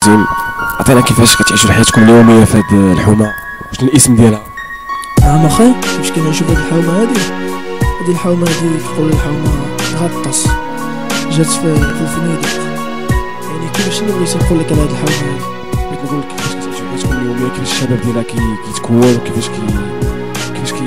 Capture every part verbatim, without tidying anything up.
زين عطينا كيفاش كتعيشوا حياتكم اليوميه في هذه الحومه، شنو الاسم ديالها؟ نعم اخي، كيفاش كنعيشوا في هذه الحومه هذه هذه الحومه هذه كيقولوا الحومه غطاس، جات في في الفنيدق. يعني كيفاش شنو بغيت نقول لك على هذه الحومه هذه؟ بغيت نقول لك كيفاش كتعيشوا حياتكم اليوميه، كيفاش الشباب ديالها كيتكون، وكيفاش كي كيفاش كي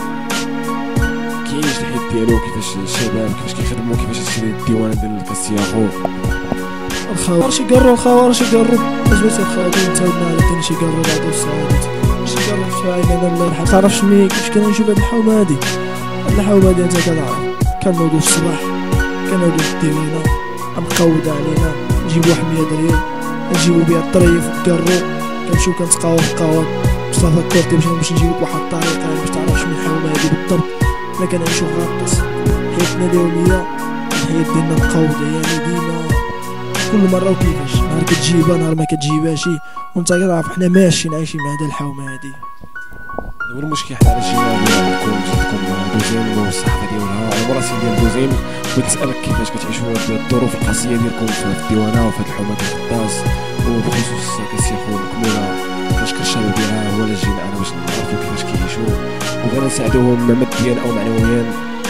كيعيش الحياه ديالو، كيفاش الشباب كيفاش كيخدموا، كيفاش يشري الديوانه ديال الكاسياخو. الخوار شي قرو الخوار شي قرو اجبت الخوار تعودنا على كاين شي قرو بعد الساعات شي قرو فاينه انا الله يرحم. تعرفش ملي كيفاش كنشوف هاد الحومه هادي هاد الحومه هادي انت كتعرف كنوضو الصباح كنوضو الديوانه مقوده علينا، نجيبو واحد مية درهم نجيبو بها الطريف والكرو، كنمشيو كنتقاو في القهوه مصطفى كورتي باش باش نجيبوك واحد الطريقه باش تعرف شنو الحومه هادي بالضبط. حنا كنعيشو غاطس حياتنا اليوميه، الحياه ديالنا مقوده يعني ديما كل مره وكيفاش، نهار كتجيبها نهار ما كتجيبهاش، وانت كتعرف حنا ماشيين عايشين مع هاد الحومه هادي. هو المشكل حنا على جينا عندكم جدكم دوزيم والصحافه ديالها، انا راسي ديال دوزيم بغيت نسالك كيفاش كتعيشوا هاد الظروف القاسيه ديالكم في الديوانه وفي هاد الحومه ديال القطاس، وبخصوص كاسيخو مكموله كاش كرشالو ديالها. هو اللي جينا انا باش نعرفوا كيفاش كيعيشوا وبغينا نساعدوهم ماديا او معنويا،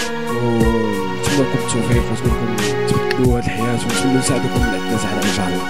ونتمنى لكم التوفيق ونتمنى لكم تبدلوا هاد الحياه ونتمنى نساعدكم الناس على ان شاء الله.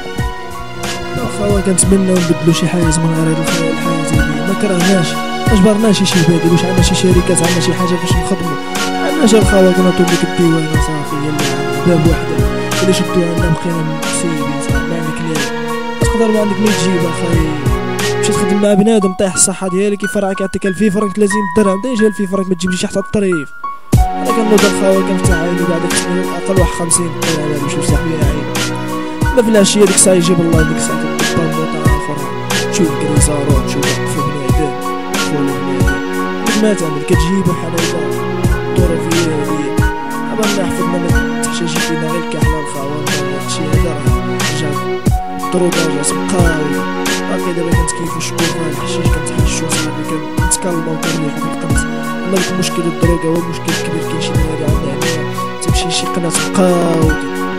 واخا كنتمناو نبدلوا شي حاجه من غير هاد الحياه هادي، ما كرهناش ما جبرناش شي بادل، واش عندنا شي شركات عندنا شي حاجه باش نخدموا، عندنا جا الخوا كنعطيو ديك الديوانه صافي هي اللي عندنا باب وحده، الا شدوها لنا بقينا مسيبين صافي ما عندك لا تقدر ما عندك ما تجيب اخاي. مشيت تخدم مع بنادم طيح الصحه ديالك كيفرعك يعطيك ألف فرنك ثلاثين درهم، دا يجي ألف فرنك ما تجيبش حتى الطريف. انا كنوض الخوا كنفتح عيني بعد ديك السنين اقل واحد خمسين درهم باش نفتح بها عيني، لا في العشيه ديك الساعه يجيب الله ديك الساعه كتبقى الموطا اخرى تشوف كريسارو تشوف وقفوا بنادم وقفوا بنادم ما تعمل كتجيب حلايبه الظروفيه هادي. ابا حفظنا ما تحتاجي فينا غير الكحله الخوا هادشي هذا راه رجع الدروكاج سبقاو باقي دابا كنتكيفو شكون الحشيش كنتحشو صافي كنتكلمو وكنريحو في القنت. اما ديك المشكل الدروكا هو المشكل الكبير كاين شي نهار عندنا هنايا تمشي شي قناه تبقاو.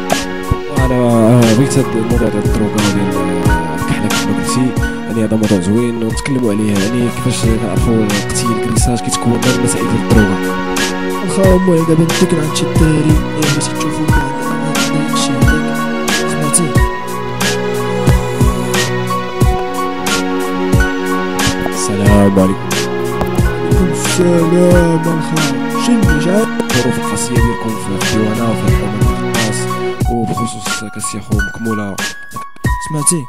انا بغيت هاد الموضوع ديال الدروكا وديال الكحله كما قلتي، يعني هذا موضوع زوين ونتكلموا عليه، يعني كيفاش كنعرفوا القتيل الكريساج كيتكون من مسائل ديال الدروكا. الخا المهم دابا نديك عند شي الدراري اللي بغيتي تشوفوا هذا الشيء هذاك سمعتي. السلام عليكم. وعليكم السلام الخا شنو جا الظروف القاسيه ديالكم في الديوانه وفي الحومه ديال القطاس وبخصوص كاسيخو مكموله سمعتي.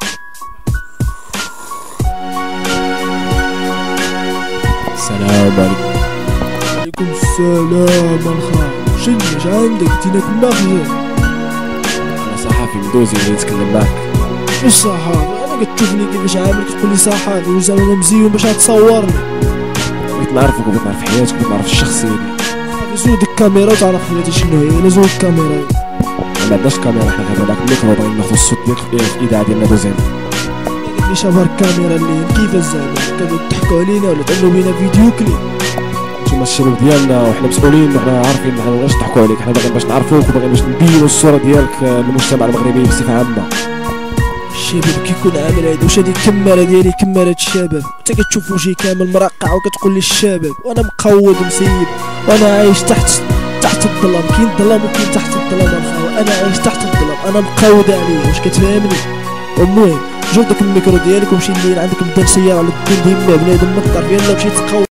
السلام عليكم. وعليكم السلام الخا شنو جا عندك تينا كنا خزان. انا صحافي مدوزي اللي نتكلم معك. مش صحافي انا كتشوفني كيفاش عامل كتقول لي صحافي وزعما انا مزيون باش تصورني. بغيت نعرفك وبغيت نعرف حياتك وبغيت نعرف الشخصيه ديالك. زود الكاميرا وتعرف حياتي شنو هي. الا زود الكاميرا ما عندناش كاميرا، حنا غير معاك الميكرو باغي ناخذ الصوت ديالك في الاذاعه ديالنا دوزين. اللي شافها الكاميرا اللي كيفاش زعما كانوا يضحكوا علينا ولا تعملوا بينا فيديو كليب. نتوما الشباب ديالنا وحنا مسؤولين وحنا عارفين حنا مابغيناش نضحكوا عليك، حنا باغيين باش نعرفوك وباغيين باش نبينوا الصوره ديالك للمجتمع المغربي بصفه عامه. الشباب كيكون عامل هادي واش هادي الكماره ديالي كماره الشباب، انت كتشوف وجهي كامل مرقع وكتقول لي الشباب وانا مقود مسيب وانا عايش تحت تحت الظلام. كاين الظلام وكاين تحت الظلام الخاوه، انا عايش تحت الظلام انا مقود عليه واش كتفهمني. المهم جبد داك الميكرو ديالك ومشي الليل عندك مدام سياره على الدين ديما بنادم مقدر يلا مشي تقود.